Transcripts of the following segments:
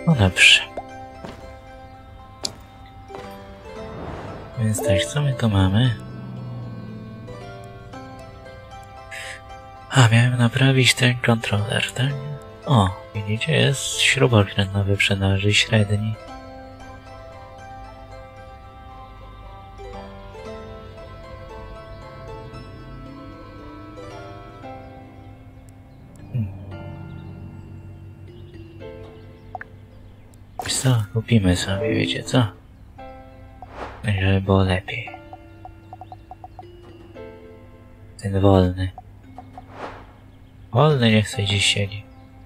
No dobrze. Więc tak, co my tu mamy? A, miałem naprawić ten kontroler, tak? O, widzicie, jest śrubokręt na wyprzedaży, średni. Co? Kupimy sobie, wiecie co? Żeby było lepiej. Ten wolny. Wolny nie chce gdzieś siedzi.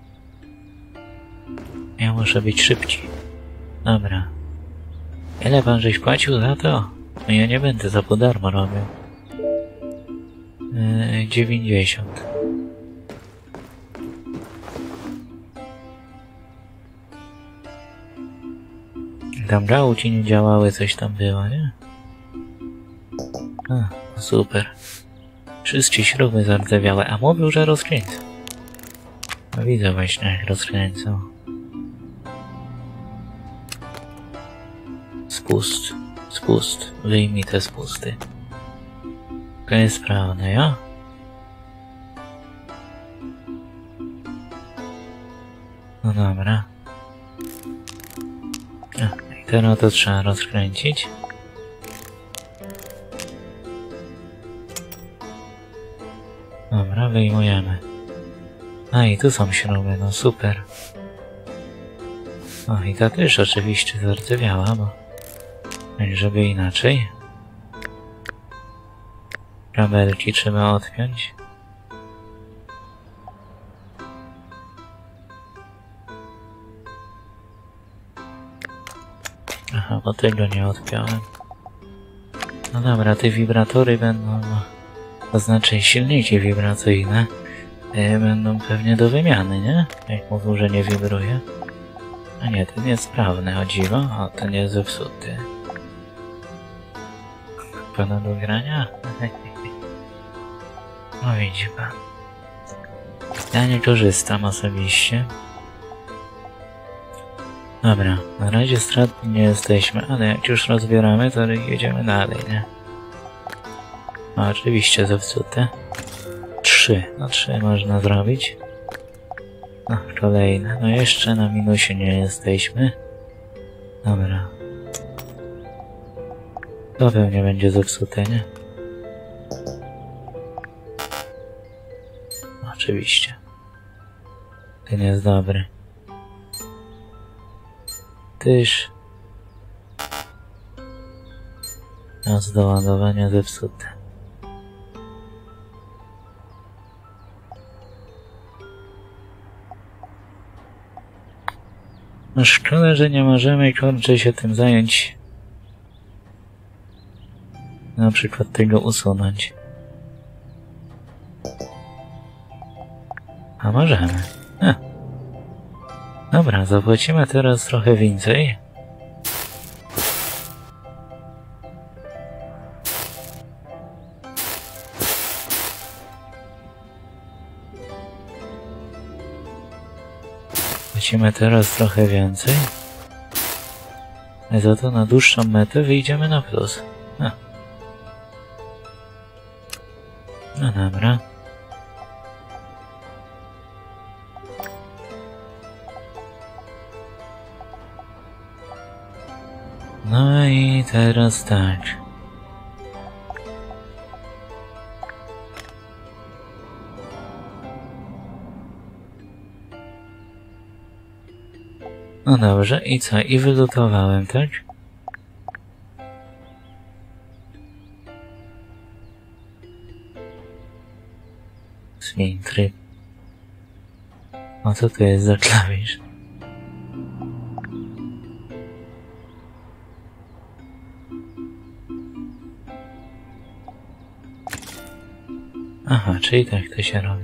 Ja muszę być szybciej. Dobra. Ile pan żeś płacił za to? No ja nie będę za po darmo robił. 90. Tam gałki nie działały, coś tam było, nie? A, super. Wszystkie śruby zardzewiałe, a mówił, że rozkręca. No widzę właśnie, jak rozkręcał. Spust, spust, wyjmij te spusty. To jest sprawne, ja? No dobra. I teraz to trzeba rozkręcić. Dobra, wyjmujemy. A i tu są śruby, no super. O, i ta też oczywiście zardzewiała, bo... żeby inaczej. Kabelki trzeba odpiąć. Aha, bo tego nie odpiąłem. No dobra, te wibratory będą... To znaczy silniki wibracyjne będą pewnie do wymiany, nie? Jak mówił, że nie wibruje. A nie, ten jest sprawny, o dziwo. O, ten jest zepsuty. Pana do grania? No widzi pan. Ja nie korzystam osobiście. Dobra, na razie stratni nie jesteśmy, ale jak już rozbieramy, to jedziemy dalej, nie? No oczywiście zepsute. 3, no 3 można zrobić. No, kolejne. No jeszcze na minusie nie jesteśmy. Dobra. To pewnie będzie zepsute, nie? Oczywiście. Ten jest dobry. Tyż. Czas do ładowania zepsute. No szkoda, że nie możemy, kurczę, się tym zająć. Na przykład tego usunąć. A możemy. Dobra, zapłacimy teraz trochę więcej. Płacimy teraz trochę więcej. A za to na dłuższą metę wyjdziemy na plus. No dobra. No i teraz tak. No dobrze, i co? I wylutowałem, tak? Zmień tryb. O, co to jest za klawisz? Aha, czyli tak to się robi.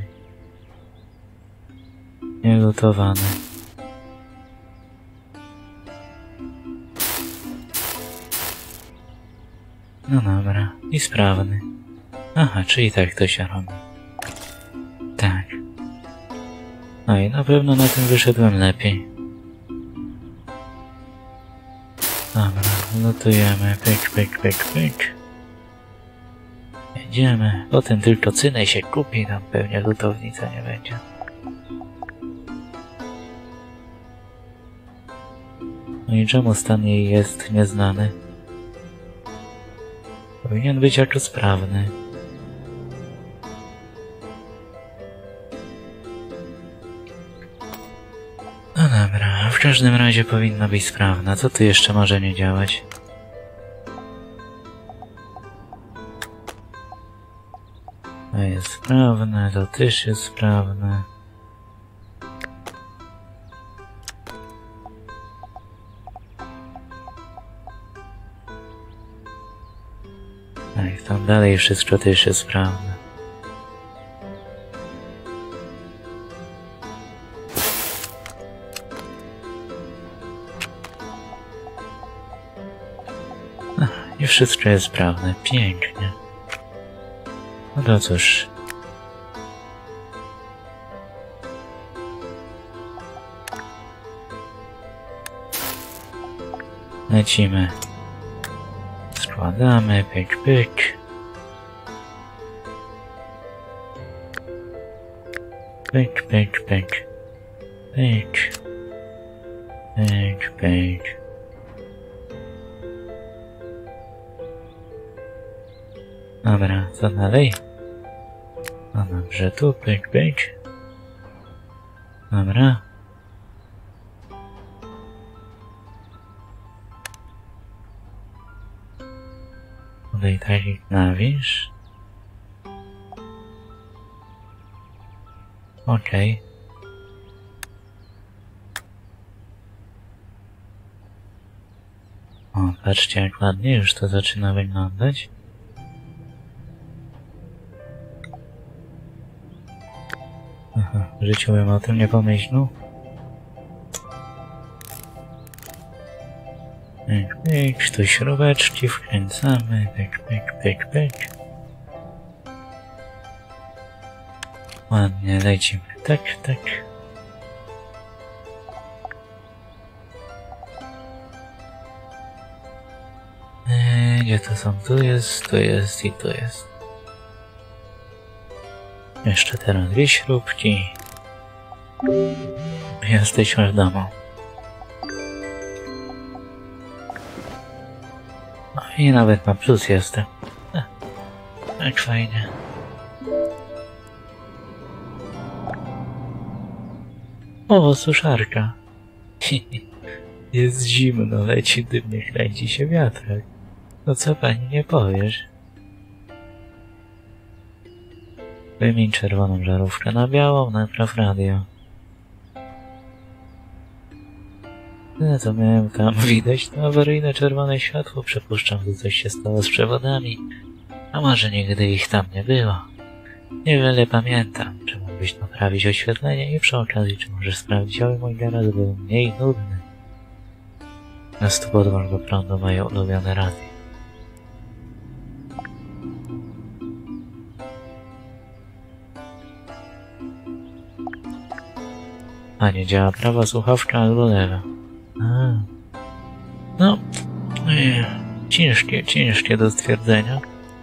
Nielutowane. No dobra, i sprawny. Aha, czyli tak to się robi. Tak. No i na pewno na tym wyszedłem lepiej. Lutujemy, pyk, pyk, pyk, pyk. Jedziemy. Potem tylko cynę się kupi, tam pewnie lutownica nie będzie. No i czemu stan jej jest nieznany? Powinien być jako sprawny. No dobra, w każdym razie powinna być sprawna. Co tu jeszcze może nie działać? To jest sprawne, to też jest sprawne. Tak, tam dalej wszystko też jest sprawne. I wszystko jest sprawne. Pięknie. No to cóż. Lecimy. Składamy, pyk, pyk. Pyk, pyk, pyk. Pyk. Pyk, pyk. Dobra, co dalej? No dobrze, tu pyk, pyk. Dobra. Tutaj taki klawisz. Okej. O, patrzcie jak ładnie już to zaczyna wyglądać. Aha, w życiu bym o tym nie pomyślał. Pyk, pyk, tu śrubeczki wkręcamy, pyk, pyk, pyk, pyk. Ładnie, lecimy, tak, tak. Gdzie to są? Tu jest i tu jest. Jeszcze teraz dwie śrubki. Jesteśmy w domu. No i nawet na plus jestem. Jak fajnie. O, suszarka. Jest zimno, leci dymnie, kręci się wiatrak. No co pani nie powiesz? Wymień czerwoną żarówkę na białą, napraw radio. No to miałem tam widać to awaryjne czerwone światło, przypuszczam, że coś się stało z przewodami. A może nigdy ich tam nie było. Niewiele pamiętam, czy mógłbyś naprawić oświetlenie i przy okazji, czy możesz sprawdzić, aby mój garaż był mniej nudny. Na 100 podwórz do prądu moje ulubione radio. A nie działa prawa słuchawka albo lewa. No, ciężkie do stwierdzenia.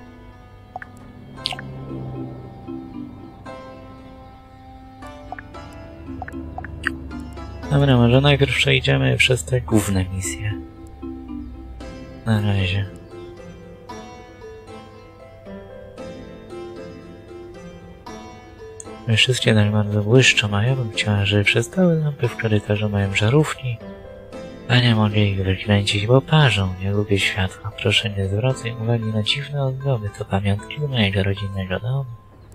Dobra, może najpierw przejdziemy przez te główne misje. Na razie. Wszystkie tak bardzo błyszczą, a ja bym chciała, żeby przez całe lampy w korytarzu mają żarówki, a nie mogę ich wykręcić, bo parzą. Nie lubię światła. Proszę nie zwracaj uwagi na dziwne ozdoby, to pamiątki do mojego rodzinnego domu.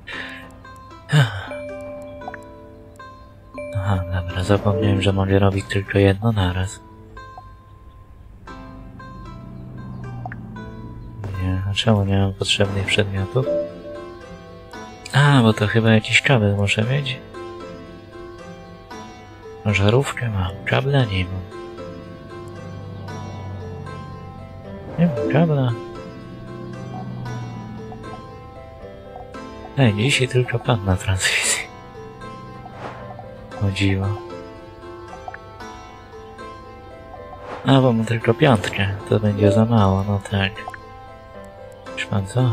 Aha, dobra, zapomniałem, że mogę robić tylko jedno naraz. Nie, a czemu nie mam potrzebnych przedmiotów? A, bo to chyba jakiś kabel muszę mieć. Żarówkę mam, kabla nie mam. Nie mam kabla. Ej, dzisiaj tylko pan na transmisji. O dziwo. A, bo mam tylko 5. To będzie za mało, no tak. Wiesz pan co?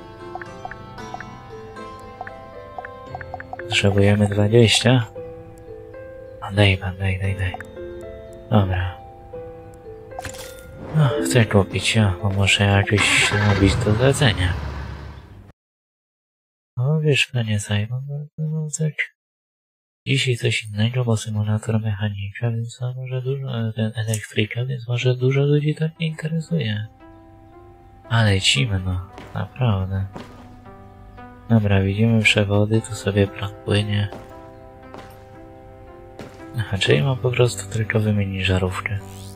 Potrzebujemy 20. A daj pan, daj. Dobra. No, chcę kupić, bo muszę jakieś zrobić do zlecenia. O, wiesz, panie Simon, no tak. Dzisiaj coś innego, bo symulator mechanika, więc to może dużo, ten elektryka, więc może dużo ludzi tak nie interesuje. Ale zimno, naprawdę. Dobra, widzimy przewody, tu sobie prąd płynie. Aha, czyli mam po prostu tylko wymienić żarówkę.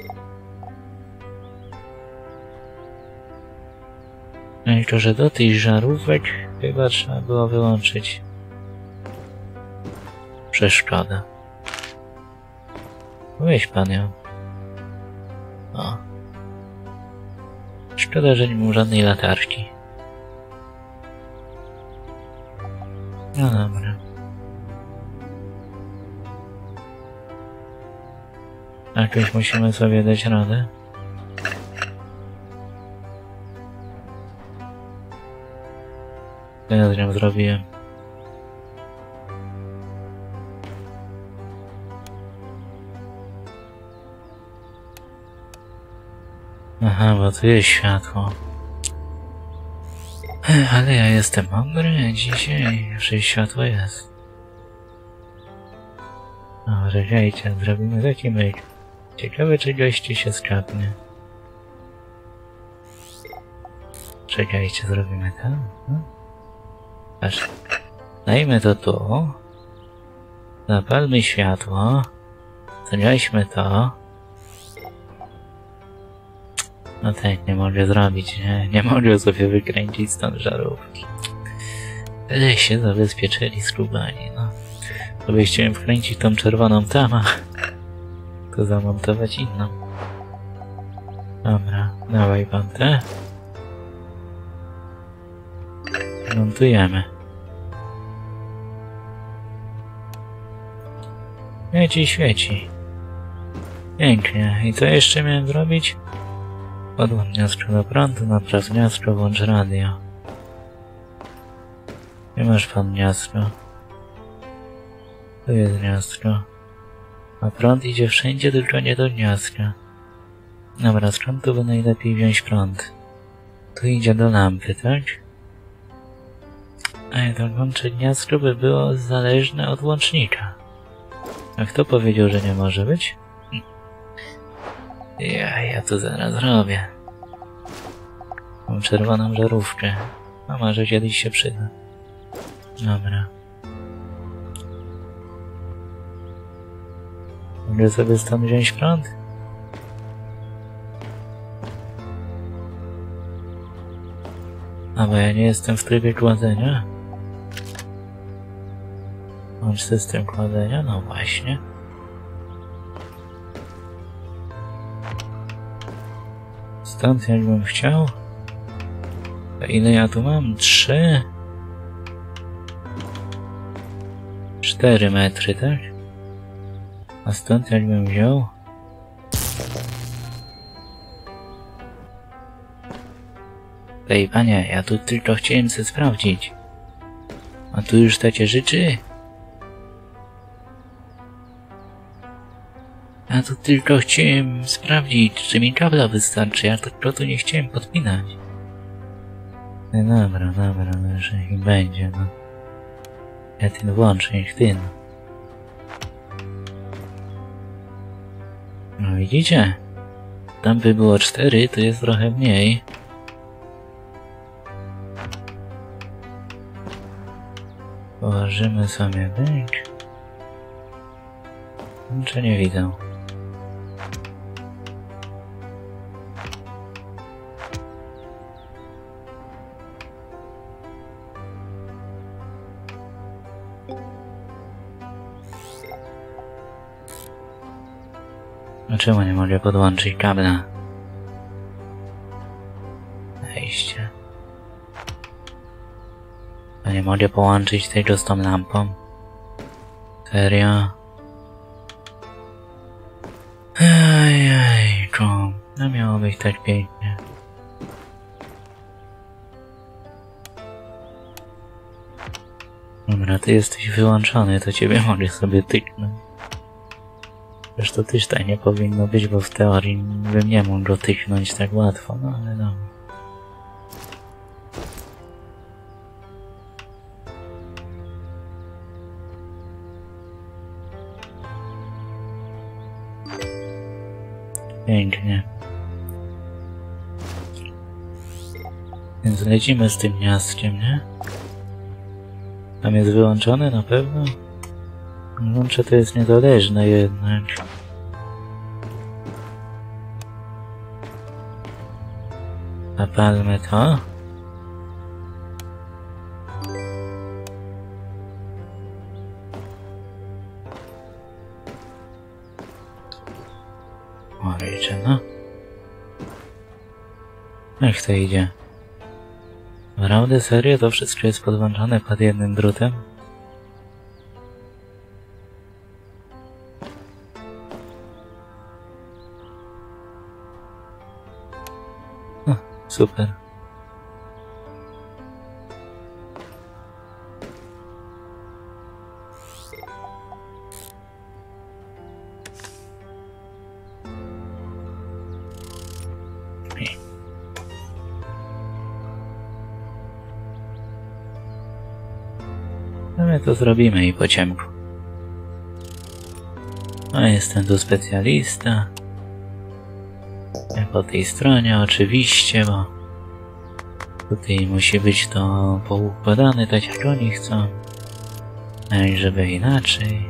No i to, że do tych żarówek chyba trzeba było wyłączyć przeszkodę. Weź pan ją. O. Szkoda, że nie mam żadnej latarki. No dobra. Jakoś musimy sobie dać radę. Co ja z nią zrobiłem? Aha, bo tu jest światło. Ale ja jestem mądry dzisiaj, że światło jest. No, czekajcie, zrobimy taki myk. Ciekawe, czy gości się skapnie. Czekajcie, zrobimy to. No. Patrz. Dajmy to tu. Zapalmy światło. Zgaśmy to. No tak, nie mogę zrobić, nie mogę sobie wykręcić stąd żarówki. Tyle się zabezpieczyli skubani, no. Sobie chciałem wkręcić tą czerwoną tam, to zamontować inną. Dobra, dawaj pan te. Montujemy. Świeci. Pięknie. I co jeszcze miałem zrobić? Podłącz gniazdko do prądu, napraw gniazdko, włącz radio. Nie masz pan gniazdko. Tu jest gniazdko. A prąd idzie wszędzie, tylko nie do gniazdka. Dobra, skąd tu by najlepiej wziąć prąd? Tu idzie do lampy, tak? A to łącze gniazdko by było zależne od łącznika. A kto powiedział, że nie może być? Ja to zaraz robię. Mam czerwoną żarówkę. A może kiedyś się przyda. Dobra. Mogę sobie stąd wziąć prąd? A bo ja nie jestem w trybie kładzenia. Mam system kładzenia? No właśnie. Stąd jakbym chciał. To ile ja tu mam? 3? 4 metry, tak? A stąd jakbym wziął? Ej panie, ja tu tylko chciałem sobie sprawdzić. A tu już takie rzeczy? Ja tu tylko chciałem sprawdzić, czy mi kabla wystarczy, ja tylko tu nie chciałem podpinać. No dobra, że i będzie, no. Ja ten włączę, niech ten. No widzicie? Tam by było 4, tu jest trochę mniej. Położymy sobie byk. Czy nie widzę? Dlaczego nie mogę podłączyć kabla? Wejście. A nie mogę połączyć tego z tą lampą? Serio? Ejejku. ma być tak pięknie. Dobra, ty jesteś wyłączony, to ciebie mogę sobie tyknąć. Zresztą też tak nie powinno być, bo w teorii bym nie mógł go tyknąć tak łatwo, no ale no. Pięknie. Więc lecimy z tym miastkiem, nie? Tam jest wyłączone na pewno? Włączę, to jest niezależne jednak. Zapalmy to. O, wiecie, no. Jak to idzie? Naprawdę, serio? To wszystko jest podłączone pod jednym drutem? No, super. No my to zrobimy i po ciemku. No jestem tu specjalista. Po tej stronie oczywiście, bo tutaj musi być to poukładane tak jak oni chcą. No i żeby inaczej.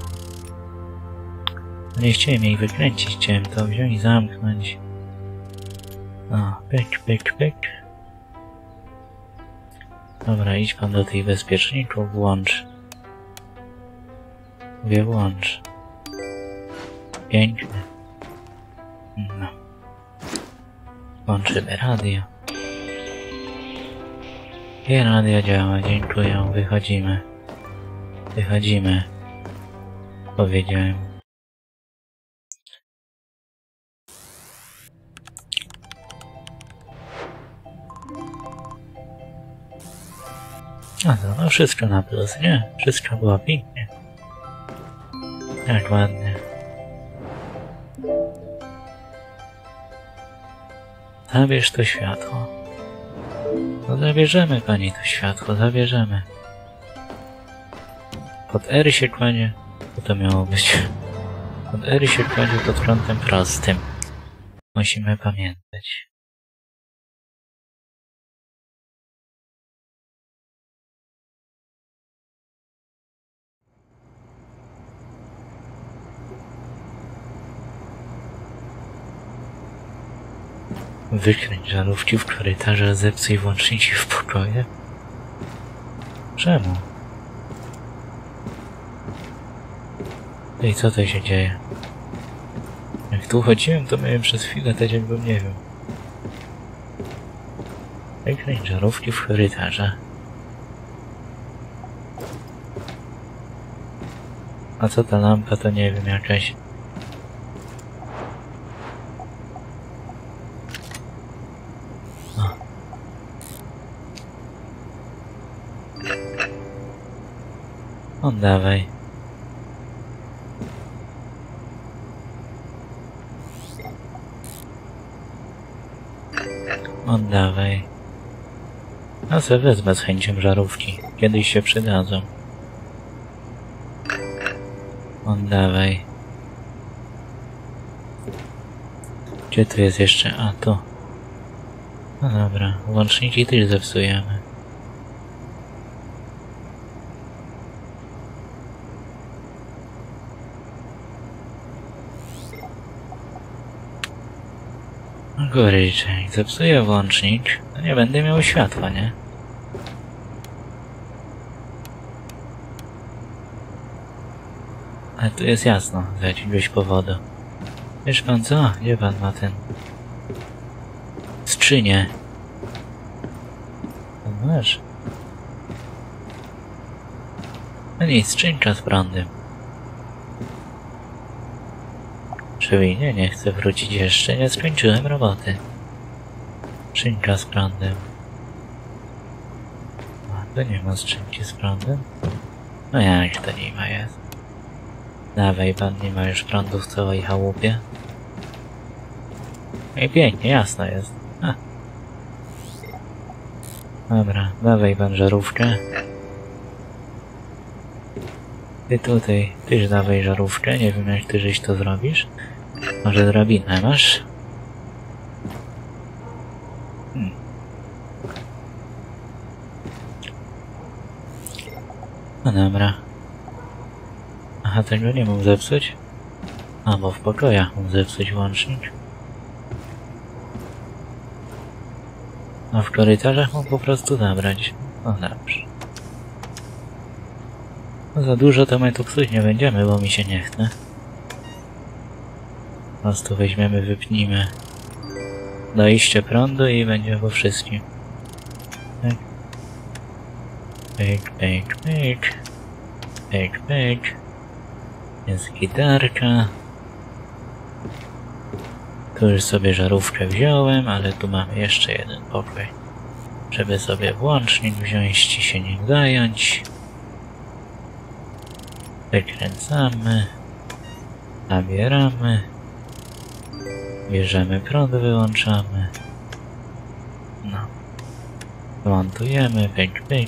Nie chciałem jej wykręcić, chciałem to wziąć i zamknąć. No, pyk, pyk, pyk. Dobra, idź pan do tych bezpieczników, włącz. Mówię, włącz. Pięknie. No. Włączymy radio. I radio działa, dziękuję, wychodzimy. Wychodzimy. Powiedziałem. No wszystko na plus, nie? Wszystko było pięknie. Jak ładnie. Zabierz to światło. No zabierzemy pani to światło, zabierzemy. Pod R się kładzie, co to miało być? Pod R się kładzie pod kątem prostym. Musimy pamiętać. Wykręć żarówki w korytarze, zepsuj włączniki w pokoje. Czemu? Ej, co to się dzieje? Jak tu chodziłem, to miałem przez chwilę tak jakbym nie wiem. Wykręć żarówki w korytarze. A co ta lampa, to nie wiem, jakaś... Oddawaj. Oddawaj. A se wezmę z chęcią żarówki. Kiedyś się przydadzą. Oddawaj. Gdzie tu jest jeszcze? A, tu. No dobra, łączniki też zepsujemy. Goryczek, zepsuję włącznik, to nie będę miał światła, nie? Ale tu jest jasno, z jakiegoś powodu. Wiesz pan co? Gdzie pan ma ten... skrzynię? No masz. No nic, skrzynka z prądem. Przewinienie, chcę wrócić jeszcze, nie skończyłem roboty. Szynka z prądem. A, to nie ma skrzynki z prądem? No jak to nie ma jest? Dawaj, pan nie ma już prądu w całej chałupie. I pięknie, jasno jest. A. Dobra, dawaj pan żarówkę. Ty tutaj, tyż dawaj żarówkę, nie wiem jak ty żeś to zrobisz. Może drabinę masz? No dobra. Aha, tego nie mógł zepsuć? A, bo w pokojach mógł zepsuć łącznik. A w korytarzach mógł po prostu zabrać. No dobrze. No za dużo to my tu psuć nie będziemy, bo mi się nie chce. Po prostu weźmiemy, wypnijmy dojście prądu i będzie po wszystkim. Tak. Pyk, pyk, pyk. Pyk, pyk. Jest gitarka. Tu już sobie żarówkę wziąłem, ale tu mamy jeszcze jeden pokój. Żeby sobie włącznik wziąć i się nim zająć. Wykręcamy. Zabieramy. Bierzemy prąd, wyłączamy. No. Montujemy, pyk, pyk.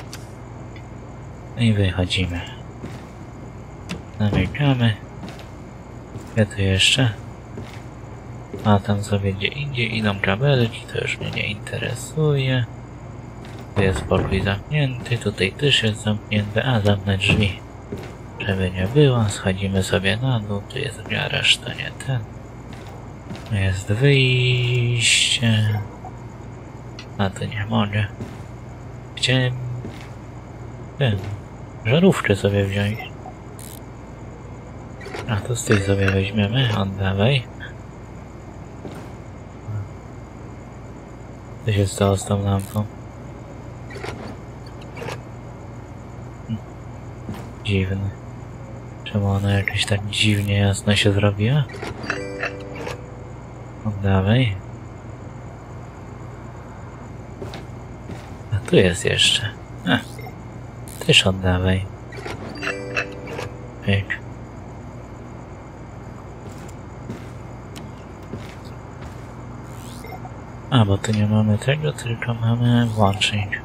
I wychodzimy. Zamykamy. Ja tu jeszcze. A tam sobie gdzie indziej idą kabelki, to już mnie nie interesuje. Tu jest pokój zamknięty, tutaj też jest zamknięty, a zamknę drzwi. Żeby nie było, schodzimy sobie na dół, tu jest garaż, to nie ten. Tu jest wyjście. A tu nie mogę. Chciałem... żarówkę sobie wziąć. A to z tej sobie weźmiemy, oddawaj. Co się stało z tą lampą? Dziwne. Czemu ona jakoś tak dziwnie jasno się zrobiła? Oddawaj. A tu jest jeszcze. A. Też oddawaj. Pyk. A, bo tu nie mamy tego, tylko mamy włącznik.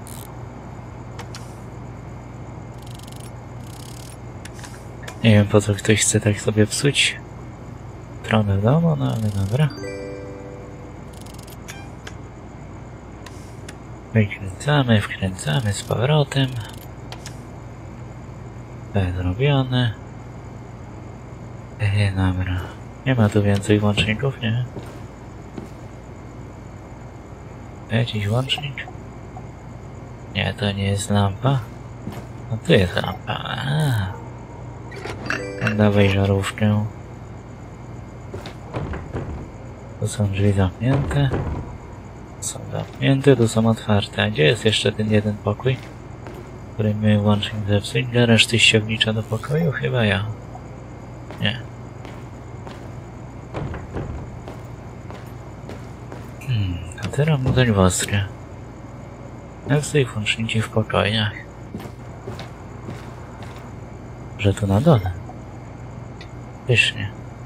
Nie wiem po co ktoś chce tak sobie psuć stronę domu, no ale dobra. Wykręcamy, wkręcamy z powrotem. To jest zrobione. Dobra. Nie ma tu więcej łączników, nie? Jakiś łącznik? Nie, to nie jest lampa. No tu jest lampa. Dawaj żarówkę. Tu są drzwi zamknięte. Są zamknięte, tu są otwarte. A gdzie jest jeszcze ten jeden pokój? Który my łącznik zepsuć? Garaż tyś się wlicza do pokoju? Chyba ja. Nie. A teraz mu dać woskę. Jak sobie włączniki w pokojach. Że tu na dole. Pysznie.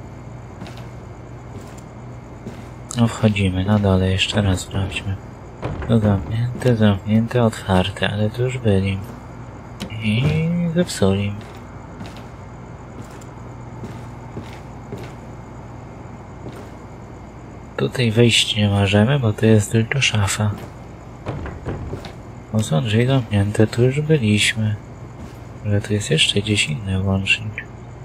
No wchodzimy na dole, jeszcze raz sprawdźmy. To zamknięte, zamknięte, otwarte, ale tu już byli. I zepsuli. Tutaj wejść nie możemy, bo to jest tylko szafa. O, są drzwi zamknięte, tu już byliśmy. Ale tu jest jeszcze gdzieś inny włącznik.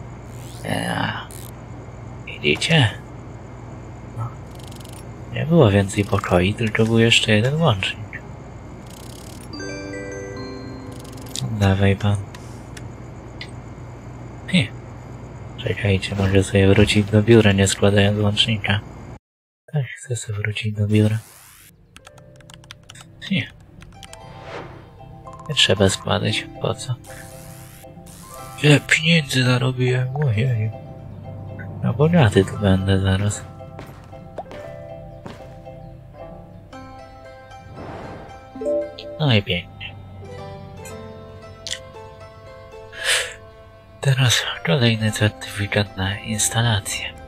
Widzicie? No. Nie było więcej pokoi, tylko był jeszcze jeden łącznik. Dawaj pan. Czekajcie, mogę sobie wrócić do biura, nie składając łącznika. Tak, chcę sobie wrócić do biura. Nie trzeba składać, po co? Ile pieniędzy zarobiłem, ojej. No bogaty tu będę zaraz. No i pięknie. Teraz kolejny certyfikat na instalację.